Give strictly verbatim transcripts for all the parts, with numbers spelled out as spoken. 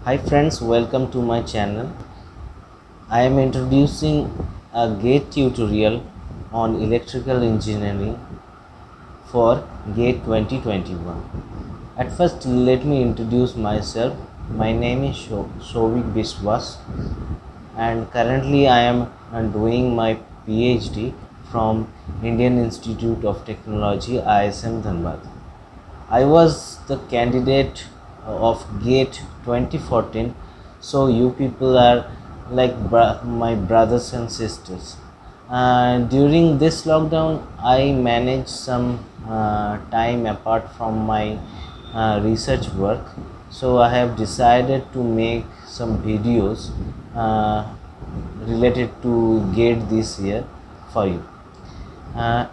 Hi friends, welcome to my channel. I am introducing a GATE tutorial on electrical engineering for GATE twenty twenty-one. At first, let me introduce myself. My name is Shovik Biswas and currently I am doing my PhD from Indian Institute of Technology I S M Dhanbad. I was the candidate of GATE twenty fourteen, so you people are like bro my brothers and sisters. Uh, during this lockdown, I managed some uh, time apart from my uh, research work, so I have decided to make some videos uh, related to GATE this year for you. Uh,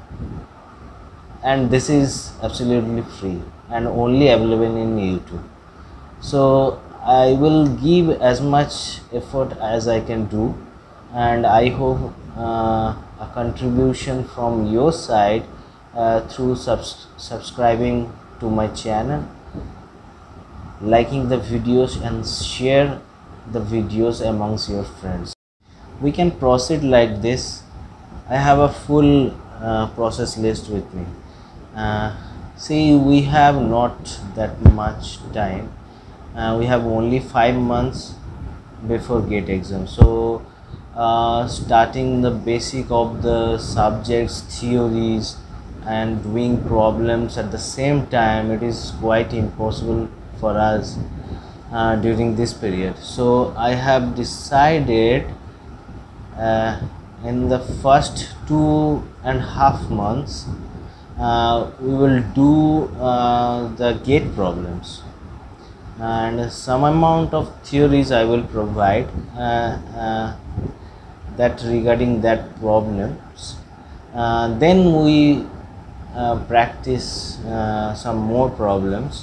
and this is absolutely free and only available in YouTube. So I will give as much effort as I can do, and I hope uh, a contribution from your side uh, through subs subscribing to my channel, liking the videos and share the videos amongst your friends. We can proceed like this. I have a full uh, process list with me. Uh, see, we have not that much time. Uh, we have only five months before GATE exam. So, uh, starting the basic of the subjects, theories, and doing problems at the same time, it is quite impossible for us uh, during this period. So, I have decided uh, in the first two and a half months. Uh, we will do uh, the GATE problems, and some amount of theories I will provide uh, uh, that regarding that problems. Uh, then we uh, practice uh, some more problems.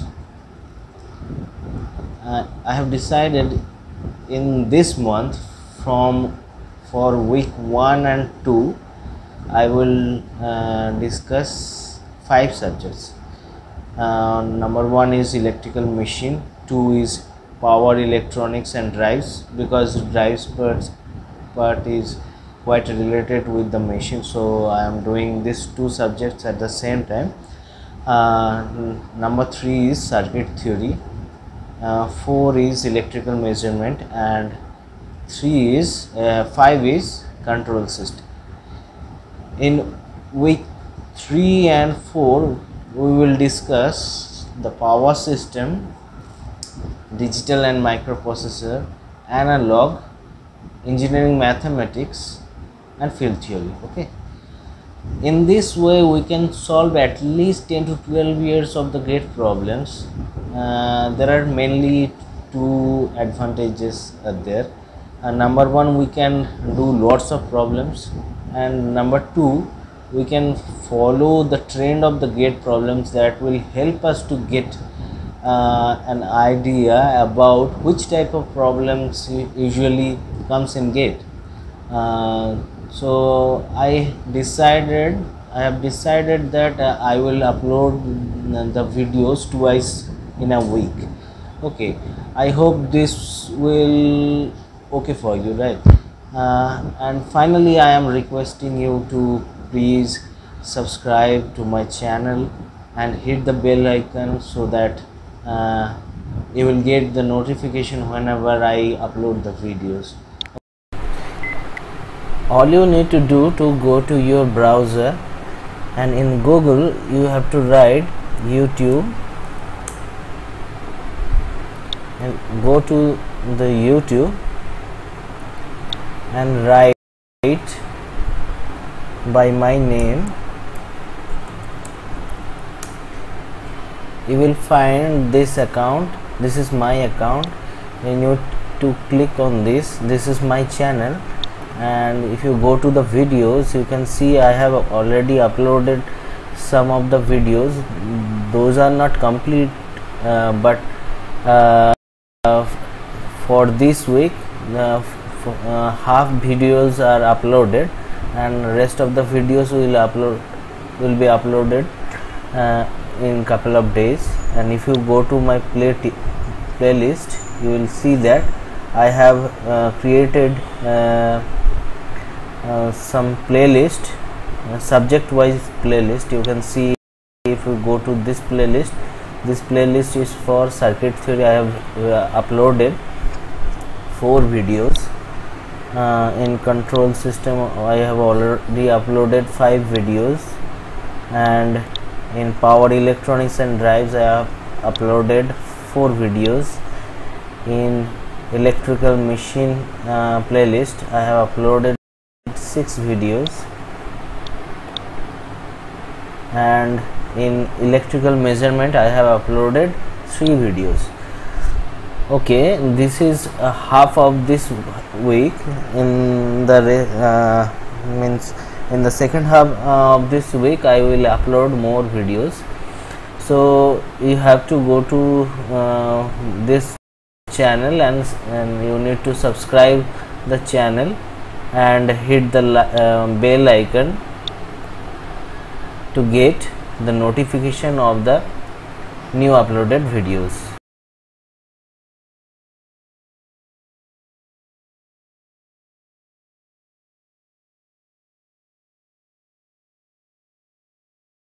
Uh, I have decided in this month from for week one and two I will uh, discuss five subjects. Uh, number one is electrical machine, two is power electronics and drives, because drives part, part is quite related with the machine, so I am doing these two subjects at the same time. Uh, number three is circuit theory, uh, four is electrical measurement, and three is uh, five is control system. In week three and four we will discuss the power system, digital and microprocessor, analog, engineering mathematics, and field theory. Okay, in this way we can solve at least ten to twelve years of the GATE problems. Uh, there are mainly two advantages uh, there. Uh, number one, we can do lots of problems, and number two, we can follow the trend of the GATE problems that will help us to get uh, an idea about which type of problems usually comes in GATE. Uh, so I decided I have decided that uh, I will upload the videos twice in a week. Okay, I hope this will okay for you, right? Uh, and finally, I am requesting you to please subscribe to my channel and hit the bell icon so that uh, you will get the notification whenever I upload the videos. All you need to do to go to your browser, and in Google you have to write YouTube and go to the YouTube and write by my name. You will find this account. This is my account. You need to click on this. This is my channel, and if you go to the videos, you can see I have already uploaded some of the videos. Those are not complete, uh, but uh, for this week uh, uh, half videos are uploaded, and rest of the videos will upload will be uploaded uh, in couple of days. And if you go to my play playlist, you will see that I have uh, created uh, uh, some playlist, uh, subject wise playlist. You can see if you go to this playlist, this playlist is for circuit theory. I have uh, uploaded four videos. Uh, in control system I have already uploaded five videos, and in power electronics and drives I have uploaded four videos. In electrical machine uh, playlist I have uploaded six videos, and in electrical measurement I have uploaded three videos. Okay, this is uh, half of this week. In the uh, means in the second half uh, of this week I will upload more videos. So you have to go to uh, this channel and, and you need to subscribe the channel and hit the uh, bell icon to get the notification of the new uploaded videos.